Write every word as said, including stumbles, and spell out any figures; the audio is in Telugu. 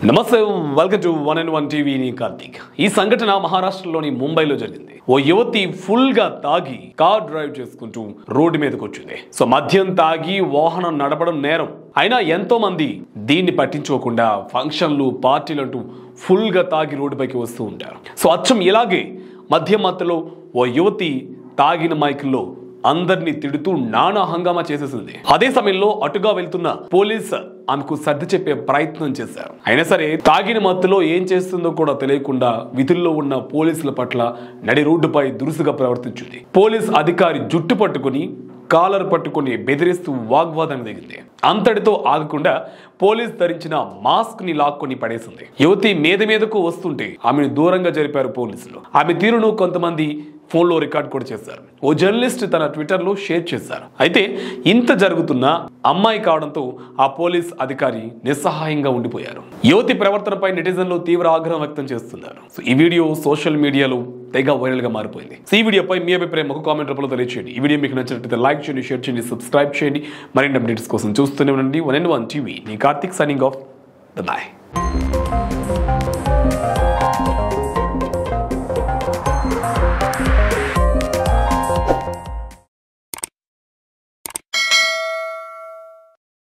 నమస్తే, welcome to one and one TV. నీ కార్తీక్. ఈ సంఘటన మహారాష్ట్రలోని ముంబైలో జరిగింది. ఓ యువతి ఫుల్ గా తాగి కార్ డ్రైవ్ చేసుకుంటూ రోడ్డు మీదకి వచ్చింది. సో మద్యం తాగి వాహనం నడపడం నేరం అయినా ఎంతో మంది దీన్ని పట్టించుకోకుండా ఫంక్షన్లు పార్టీలంటూ ఫుల్ గా తాగి రోడ్డుపైకి వస్తూ ఉంటారు. సో అచ్చం ఇలాగే మద్యం మత్తులో ఓ యువతి తాగిన మైకుల్లో అందరినీ తిడుతూ నానా హంగామా చేసేసింది. అదే సమయంలో అటుగా వెళ్తున్న పోలీస్ ఆమెకు సర్ది చెప్పే ప్రయత్నం చేశారు. అయినా సరే తాగిన మత్తులో ఏం చేస్తుందో కూడా తెలియకుండా విధుల్లో ఉన్న పోలీసుల పట్ల నడి రోడ్డుపై దురుసుగా ప్రవర్తించింది. పోలీస్ అధికారి జుట్టు పట్టుకుని కాలర్ పట్టుకుని బెదిరిస్తూ వాగ్వాదం దిగింది. అంతటితో ఆగకుండా పోలీస్ ధరించిన మాస్క్ ని లాక్కొని పడేసింది. యువతి మీద మీదకు వస్తుంటే ఆమెను దూరంగా జరిపారు పోలీసులు. ఆమె తీరును కొంతమంది ఫోన్లో రికార్డ్ కూడా చేశారు. ఓ జర్నలిస్ట్ తన ట్విట్టర్ లో షేర్ చేశారు. అయితే ఇంత జరుగుతున్న అమ్మాయి కావడంతో ఆ పోలీస్ అధికారి నిస్సహాయంగా ఉండిపోయారు. యువతి ప్రవర్తనపై నెటిజన్లు తీవ్ర ఆగ్రహం వ్యక్తం చేస్తున్నారు. సో ఈ వీడియో సోషల్ మీడియాలో తెగ వైరల్ గా మారిపోయింది. సో ఈ వీడియోపై మీ అభిప్రాయం ఒక కామెంట్ రూపంలో తెలియచేయండి. ఈ వీడియో మీకు నచ్చినట్లయితే లైక్ చేయండి, షేర్ చేయండి, సబ్స్క్రైబ్ చేయండి. మరిన్ని అప్డేట్స్ కోసం చూస్తూనే ఉండండి వన్ అండ్ వన్ టీవీ. నీ కార్తీక్ సైనింగ్ ఆఫ్. బాయ్.